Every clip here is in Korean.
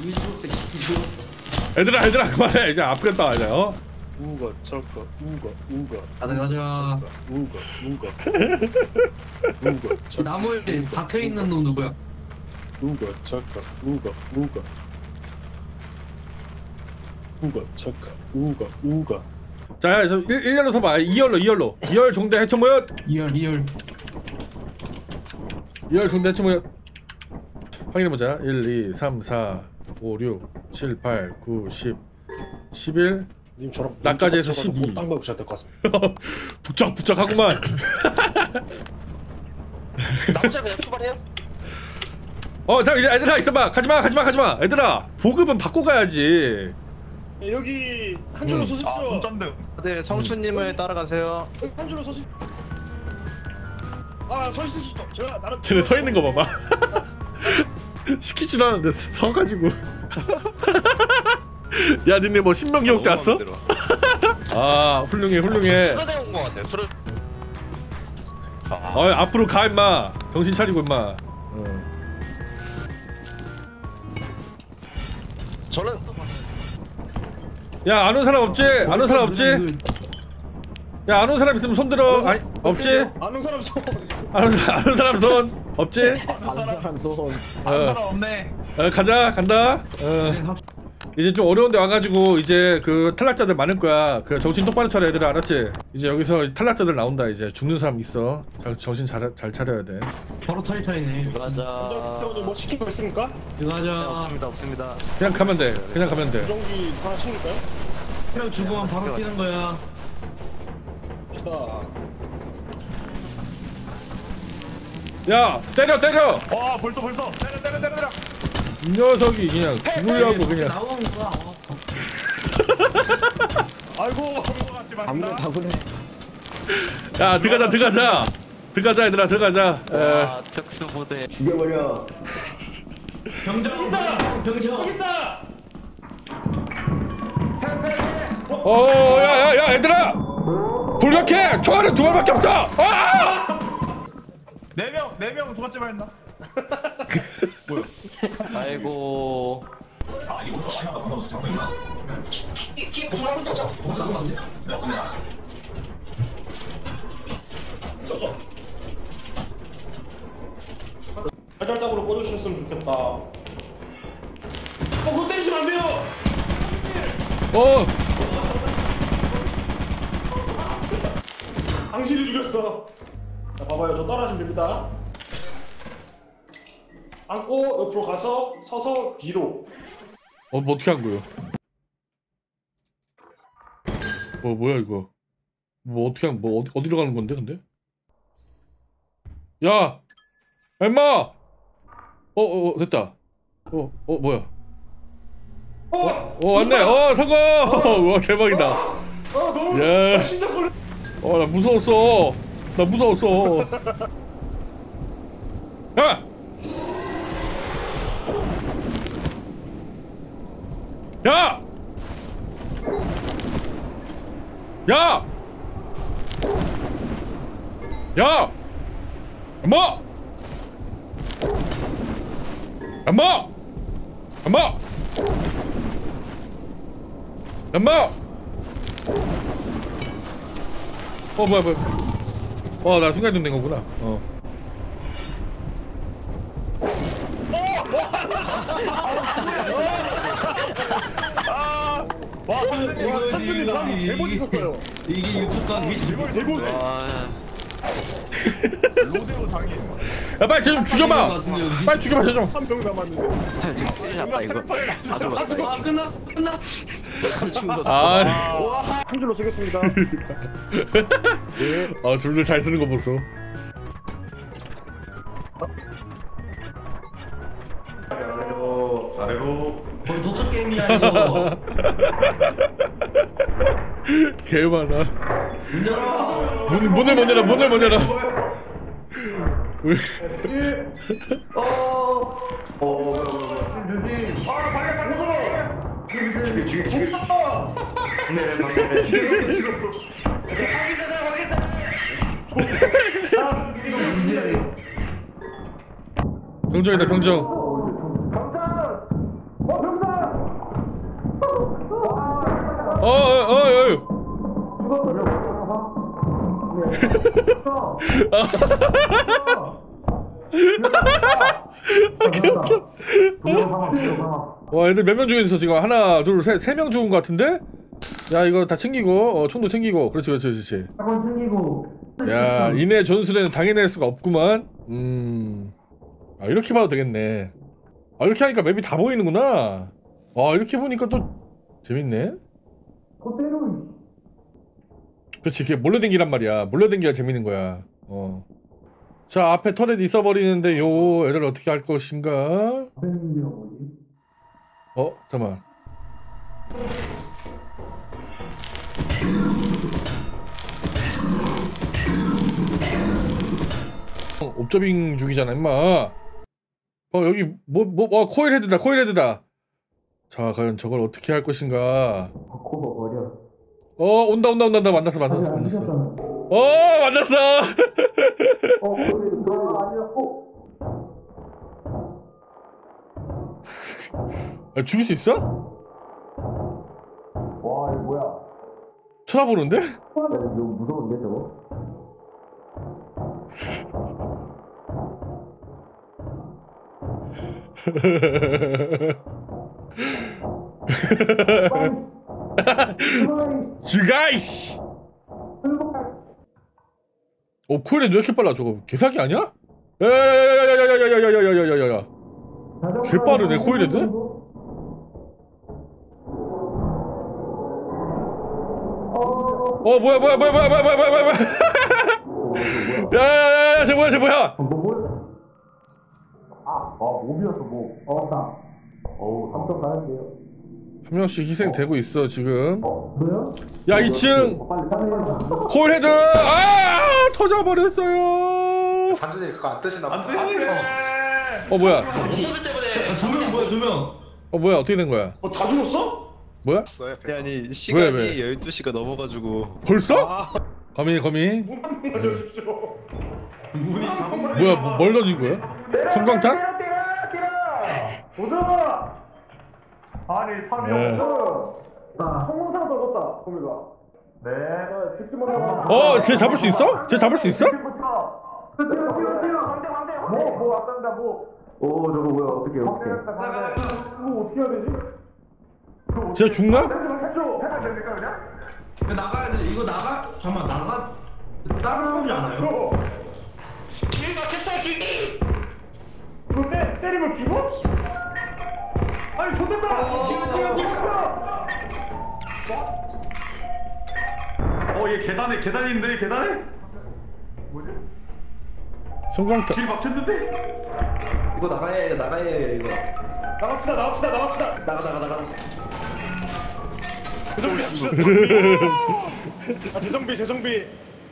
죽었어 새끼 죽었어. 얘들아 그만해. 이제 아프겠다 이제. 우거 저거 우거 가자 가자. 우거 나무에 박혀있는 놈 누구야? 우거 저거 우거 저거 우거. 자, 1열로 서봐. 2열로 종대 해체 모여. 2열 2열 종대 해체 모여. 확인해보자. 1, 2, 3, 4, 5, 6, 7, 8, 9, 10, 11. 님처럼 나까지 해서 12. 땅 밟으셔야 될 것 같습니다. 북적북적하구만. 남자 그냥 출발해요? 자 이제 얘들아 있어봐. 가지마. 얘들아 보급은 받고 가야지. 여기 한 줄로 서십시오. 아 손전등. 네, 성수님을 따라가세요. 여기 한 줄로 서십시오. 서 있으시죠. 제가 나름. 쟤네 서 있는 거 봐봐. 시키지도 않았는데 서가지고. 야 니네 뭐 신명기록 때 왔어? 아 훌륭해. 수련회 온거 같네. 수련. 앞으로 가 임마. 정신 차리고 임마. 저는 야 아는 사람 없지? 아는 사람 없지? 야 아는 사람 있으면 손 들어. 아니 없지? 아는 사람 손. 아는 사람 손 없지? 아는 사람 손. 아는 사람 없네. 간다. 이제 좀 어려운데 와가지고 이제 그 탈락자들 많을 거야. 그 정신 똑바로 차려 얘들아, 알았지? 이제 여기서 탈락자들 나온다. 이제 죽는 사람 있어. 정신 잘 차려야 돼. 바로 차이네. 가자. 오늘 뭐 시킨 거 있습니까? 가자. 없습니다. 그냥 가면 돼. 무전기 하나 챙길까요? 그냥 죽으면 바로 튀는 거야. 됐다. 야 때려. 벌써. 때려. 이 녀석이 그냥 죽으려고 그냥. 나오는 거야. 아이고. 아무나 그래. 야 들어가자 얘들아 들어가자. 와, 특수부대. 죽여버려. 병정. 야 얘들아 돌격해. 총알은 2발밖에 없어. 네 명 죽었지만 했나? 아이고. 발달답으로 꺼주셨으면 좋겠다. 그거 때리시면 안 돼요. 당신이 죽였어. 자, 봐봐요. 저 따라하시면 됩니다. 앉고 옆으로 가서 서서 뒤로. 뭐 어떻게 한 거요? 뭐야 이거? 뭐 어떻게 어디로 가는 건데 근데? 야, 임마! 됐다. 뭐야? 왔네. 성공! 와 대박이다. 너무 야. 심장 걸려. 나 무서웠어. 야! 야! 엄마! 뭐야. 나 순간이동 된 거구나. 와, 선수님 방 대본 있었어요. 이게 유튜브 강의. 대본. 로데오 장인. 야 빨리 쟤 좀 죽여봐. 빨리 죽여봐 쟤 좀. 한 명 남았는데. 지금 큰일 났다 이거. 끝났어. 한 줄로 쓰겠습니다. 줄을 잘 쓰는 거 보소. 아래로. 도착 게임이야 이거. 개 많아. 문 열어. 문을 못 열어. 병정이다 병정. 와 애들 몇 명 죽였어 지금? 하나 둘 셋 세 명 죽은 거 같은데? 야 이거 다 챙기고 총도 챙기고 그렇지 그렇지 그렇지. 한번 챙기고. 야 이내 전술에는 당해낼 수가 없구만. 아 이렇게 봐도 되겠네. 아 이렇게 하니까 맵이 다 보이는구나. 아 이렇게 보니까 또 재밌네. 그대로. 그렇지 그게 몰려댕기란 말이야. 몰려댕기가 재밌는 거야. 자 앞에 터렛 있어버리는데 요 애들 어떻게 할 것인가? 잠깐만. 옵저빙 중이잖아 임마. 여기 코일 헤드다 코일 헤드다. 자 과연 저걸 어떻게 할 것인가. 코버 버려. 온다 만났어 만났어. 야, 죽일 수 있어? 와 이거 뭐야? 쳐다보는데? 너무 무서운데 저거? 죽어 이씨. 코일이 왜 이렇게 빨라 저거 개사기 아니야? 야야야야야야야야야야야야야야 개빠르네 코일헤드? 뭐야 야야야야 쟤 뭐야 몹이었어 몹. 어우 3점 가는데요. 한 명씩 희생되고 있어 지금. 뭐야? 야 2층 코일헤드 터져버렸어요. 사전에 그거 안 뜨시나 보다. 뭐야 두명 뭐야 2명. 뭐야 어떻게 된 거야? 다 죽었어? 뭐야? 아니 시간이 왜? 12시가 넘어가지고 벌써? 거미 문이 잠깐만. 뭐야 뭘 던진 거야? 섬광탄? 오정아. 아니 3이 네. 없어. 성공상 떨궜다 거미가. 네. 직접 먼저. 쟤 잡을 수 있어? 쟤 잡을 수 있어? 뭐 왔단다 뭐. 오 저거 뭐야 어떻게 이거 어떻게 해야 되지? 쟤 죽나? 해야 됩니까 그냥? 나가야 돼. 이거 나가? 잠깐만 나가. 따라오지 않아요? 이거 때리면 죽어? 아니 좋겠다. 지금. 얘 계단인데 계단에? 뭐지? 섬광탄 길 막혔는데? 이거 나가야 해. 이거. 나갑시다. 나가. 재정비.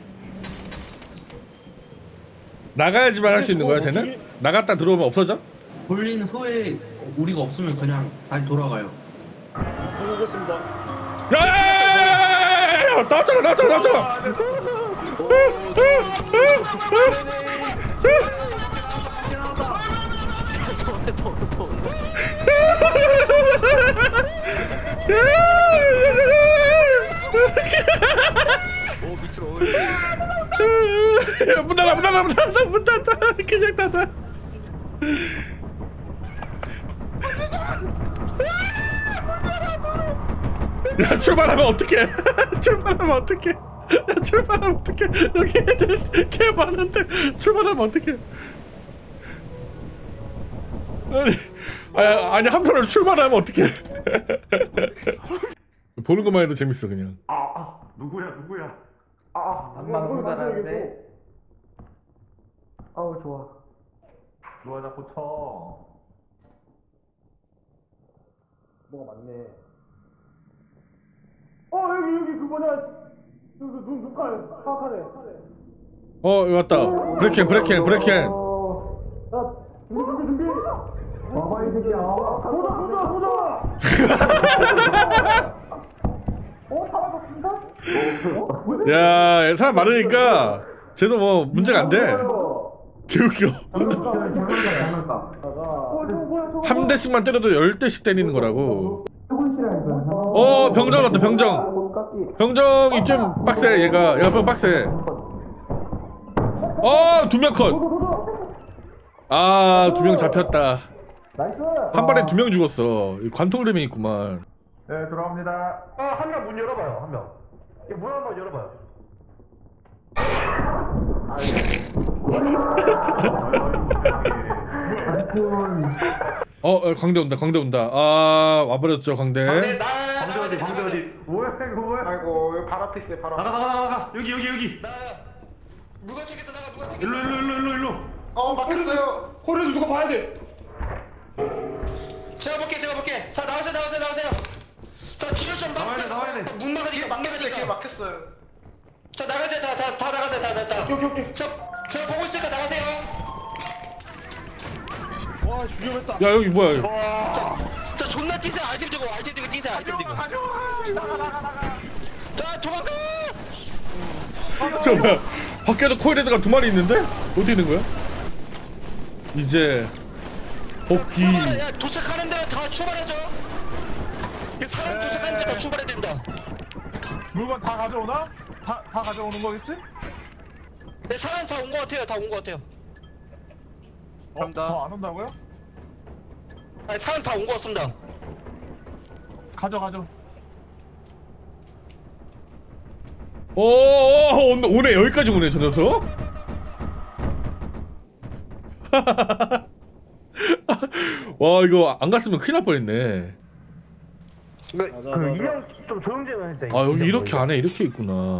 나가야지만 할 수 있는 거야 쟤는? 나갔다 들어오면 없어져? 돌린 후에 우리가 없으면 그냥 다시 돌아가요. 보겠습니다. 야야야야야야야야야 나왔잖아 밑으로 문 닫아 그냥 닫아. 야 출발하면 어떡해. 여기 애들 개 많은데 출발하면 어떡해. 아니 한 번으로 출발하면 어떡해. 보는 것만 해도 재밌어 그냥. 누구야? 안만 불가라는데. 아우 좋아 자꾸 쳐. 뭐가 많네. 여기 그 뭐냐. 눈 눈깔 파악하네. 여기 왔다. 브레켄. 야 준비. 봐봐 이 새끼야. 보자. 야 사람 많으니까 쟤도 뭐 문제가 안 돼. 개웃겨. 장난감. 한 대씩만 때려도 10대씩 때리는 거라고. 병정 왔다 병정이 좀 빡세. 얘가 좀 빡세. 두 명 컷. 두 명 잡혔다. 한 발에 2명 죽었어. 관통림이 있구만. 네 들어갑니다. 한 명 문 열어봐요. 한 명. 문 한번 열어봐요. 광대 온다. 광대 온다. 와버렸죠 광대. 광대 어디? 광대 어디? 뭐야 이거 뭐야? 아이고 여기 발 앞에 있어요. 발 앞에. 나가. 여기. 누가 챙겼어 나가 누가 챙겼어. 일로. 막혔어요. 호리도 누가 봐야 돼. 제가 볼게. 자 나오세요. 자 뒤로 좀 나와야 돼. 문 막으니까 막혔어요. 자 나가세요. 다 나가세요. 오케이. 저 보고 있으니까 나가세요. 와 죽여냈다. 야 여기 뭐야 여기. 자 존나 뛰세요. 아이템 들고 뛰세요. 나가. 자 도망가. 저 뭐야? 밖에도 코일헤드가 2마리 있는데? 어디 있는 거야? 이제 복귀. 야 도착하는 데로 다 출발하죠. 사람 도착하는 데다 출발해야 된다. 물건 다 가져오나? 다 가져오는 거겠지? 네 사람 다 온 거 같아요. 더 안 온다고요? 아니 사람 다 온 거 같습니다. 가져. 오네. 여기까지 오네 저 녀석. 와 이거 안 갔으면 큰일 날 뻔했네. 인형 좀 조용히 해줘. 여기 이렇게 안에 이렇게 있구나.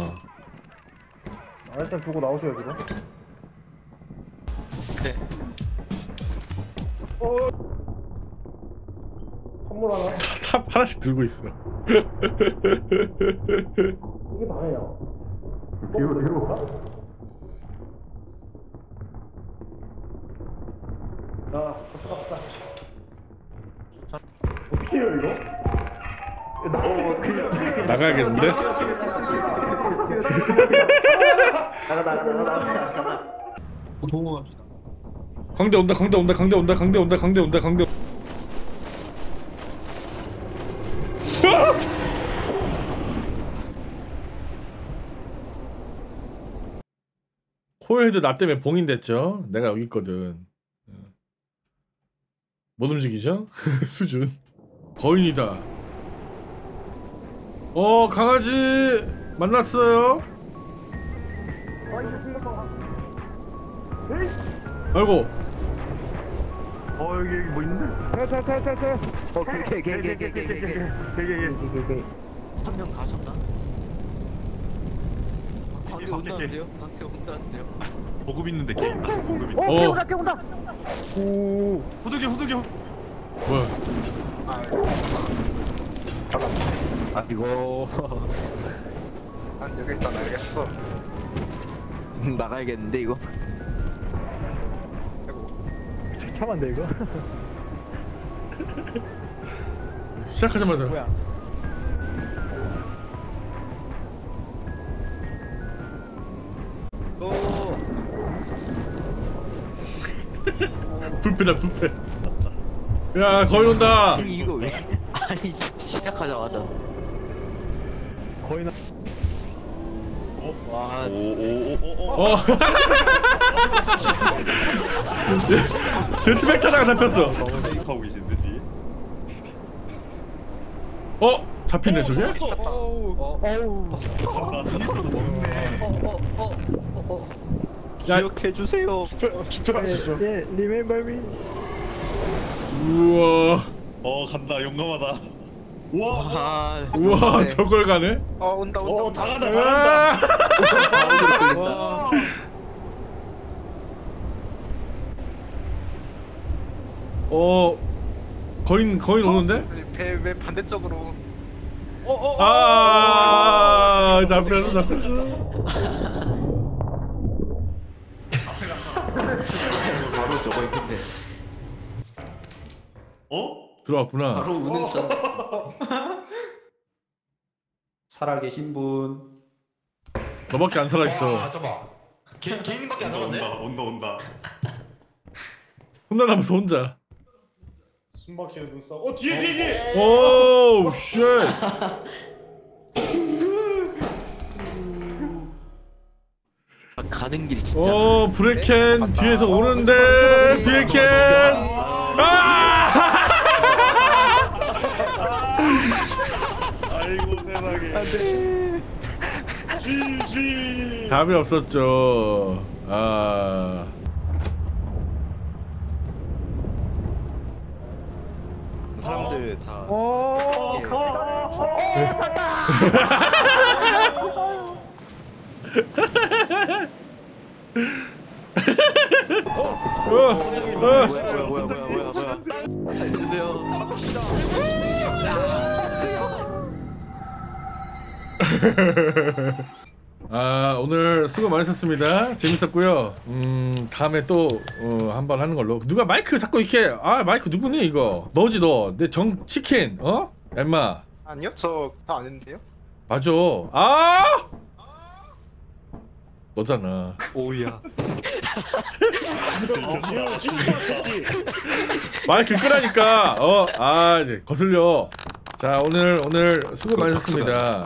일단 두고 나오세요 지금. 네. 선물 하나. 삽 하나씩 들고 있어. 이게 다예요. 뒤로 가? 갑시다. 어떻게 해요 이거? 나가야겠는데? 나가. 도움을 갑시다. 광대 온다. 코일헤드 나 때문에 봉인됐죠? 내가 여기 있거든. 못 움직이죠? 수준. 거인이다. 강아지 만났어요. 아이고. 여기 뭐 있는데? 개. 한명 가셨나? 관계 온다는데요? 보급 있는데 게임. 보급 있. 개 온다. 후드겨. 뭐야? 이거. 난 여기 있다 알겠어. 나가야겠는데 이거. 참한데 이거. 시작하자마자. 불패다 불패. 야 거의 온다. 이거 왜? 아니 시작하자마자. 거의 나. 와. 제트백 타다가 잡혔어. 하고 계신데 뒤에. 잡히네 저게? 간다. 미니소도 먹네. 기억해 주세요. 집중하시죠. 예, remember me. 우와. 간다. 용감하다. 우와 저걸 가네? 온다. 다 간다. 거인 오는데? 배 반대쪽으로. 잡혔어. 바로 저거 있는데. 들어왔구나. 바로 운행선. 살아계신 분. 너밖에 안 살아있어. 잠깐만. 개인밖에 안 남았네. 온다. 혼자 남아서 혼자. 숨막히는 눈싸움. 뒤에. 오우 쉣. 가는 길 진짜. 브레켄 뒤에서 오는데 브레켄. 아! 아이고 세상에. GG. 답이 없었죠. 아. 사람들 다. 뭐야. 살려주세요. 아 오늘 수고 많으셨습니다. 재밌었고요. 다음에 또 한번 하는 걸로. 누가 마이크 자꾸 이렇게 마이크 누구니 이거? 너지 너. 내 정 치킨 엠마. 아니요, 저 다 안 했는데요. 맞아. 너잖아. 오야. 마이크 끄라니까. 이제 거슬려. 자 오늘 수고 많으셨습니다.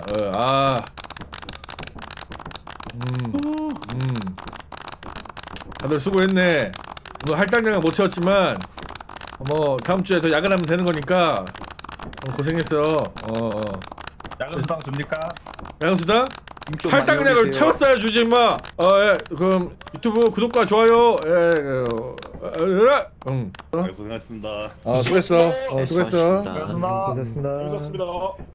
다들 수고했네. 오늘 할당량은 못 채웠지만 뭐 다음 주에 더 야근하면 되는 거니까 고생했어. 야근 수당 줍니까? 야근수당? 할당량을 채웠어야 주지 임마. 예. 그럼 유튜브 구독과 좋아요. 고생하셨습니다. 수고했어. 수고했어. 고맙습니다. 재밌었습니다.